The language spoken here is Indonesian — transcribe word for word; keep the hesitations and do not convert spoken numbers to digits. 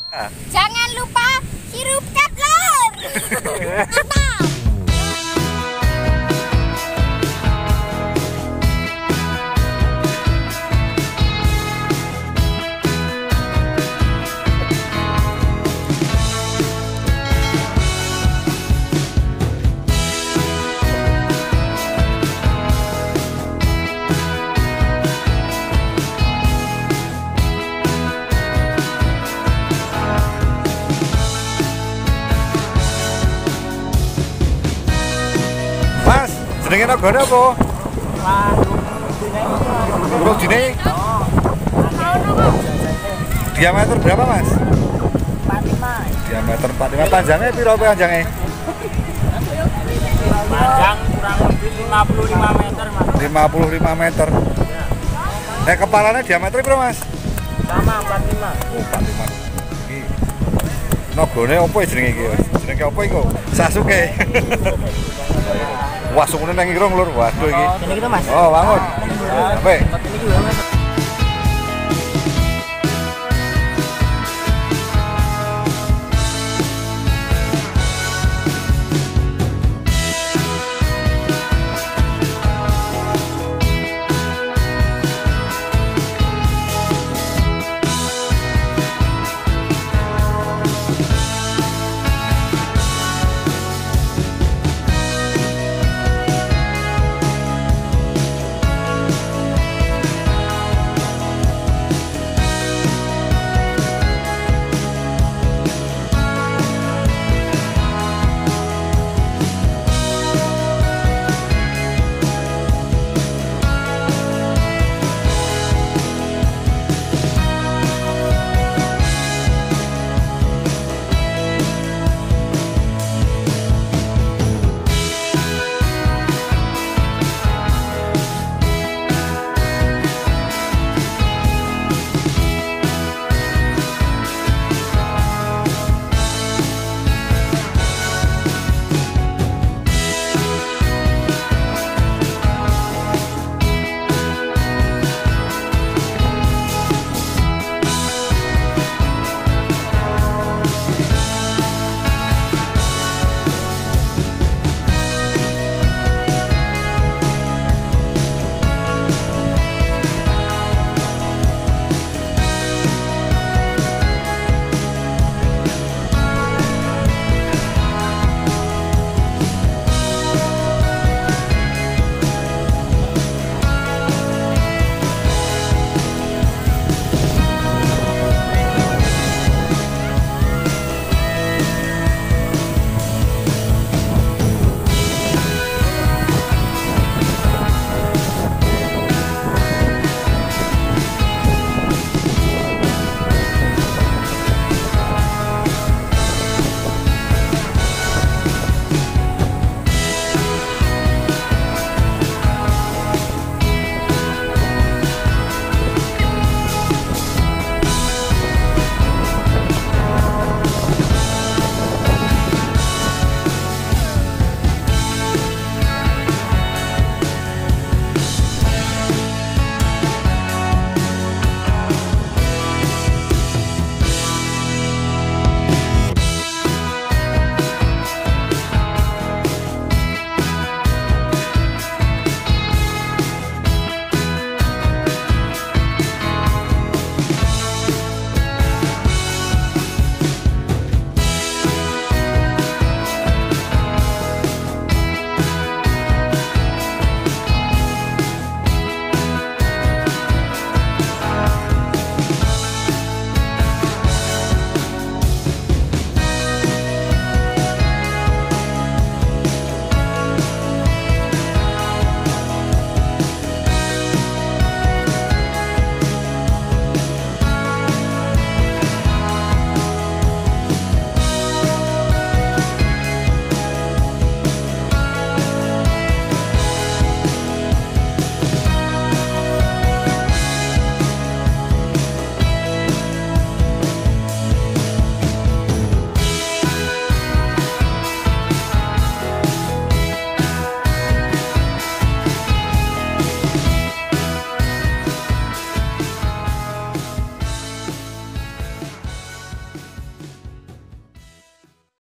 Jangan lupa hirup Kevlar. Mantap. Mas, jenenge nagone apa? Urung dine. Diameter berapa, Mas? empat puluh lima. Diameter empat puluh lima. Panjangnya piro panjangnya? Panjang kurang lebih lima puluh lima meter, Mas. lima puluh lima meter. Nah, kepalanya diameter piro, Mas? Sama empat puluh lima. Oh, empat puluh lima. Iki nagone apa jenenge iki? Jenenge apa iku? Sasuke. Wah, sungune nang irung lur. Waduh iki. Ini gitu, Mas. Oh, bangun. Sampai. Ini juga, Mas.